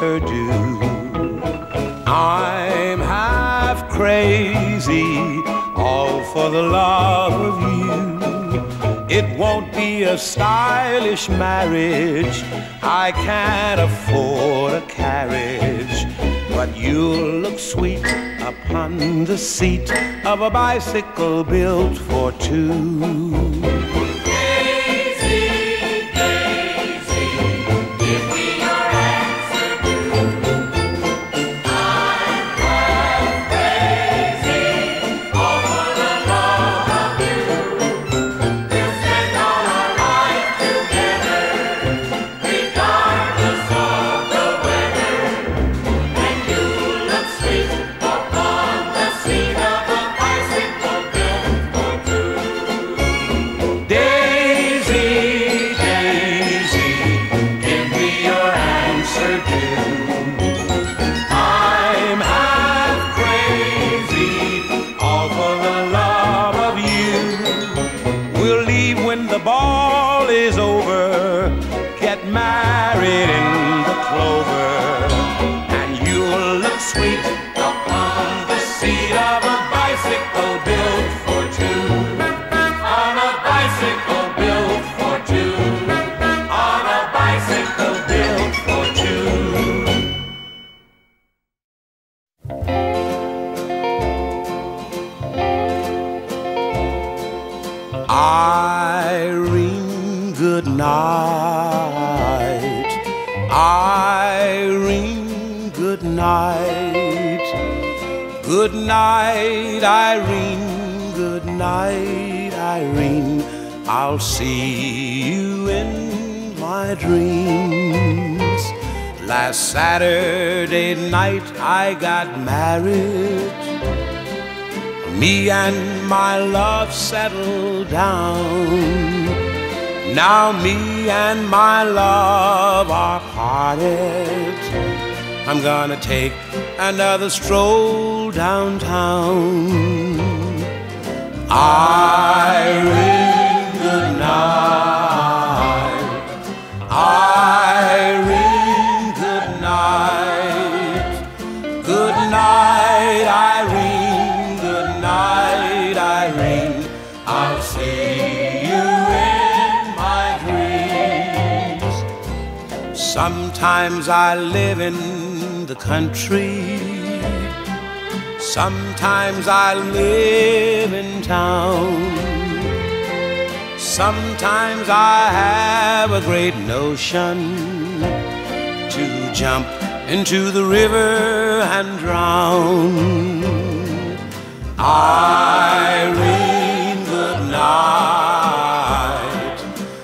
answer do. I'm half crazy, all for the love of you. It won't be a stylish marriage, I can't afford a carriage, but you'll look sweet upon the seat of a bicycle built for two. Irene, good night. Irene, good night. Good night, Irene. Good night, Irene. I'll see you in my dreams. Last Saturday night I got married. Me and my love settled down. Now me and my love are parted. I'm gonna take another stroll downtown. Irene, good night. Irene, good night. Good night, Irene. Good night, Irene. I'll see you in my dreams. Sometimes I live in the country. Sometimes I live in town. Sometimes I have a great notion to jump into the river and drown. Irene, good night.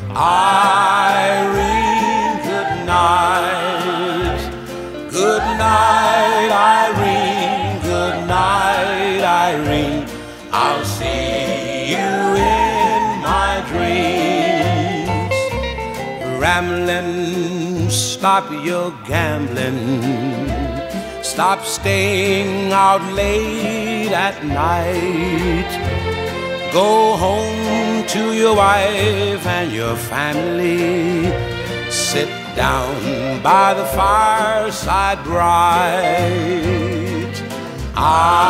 Irene, good night. Good night, Irene. Good night, Irene. I'll see you in my dreams. Ramblin', stop your gambling. Stop staying out late at night. Go home to your wife and your family. Sit down by the fireside bright.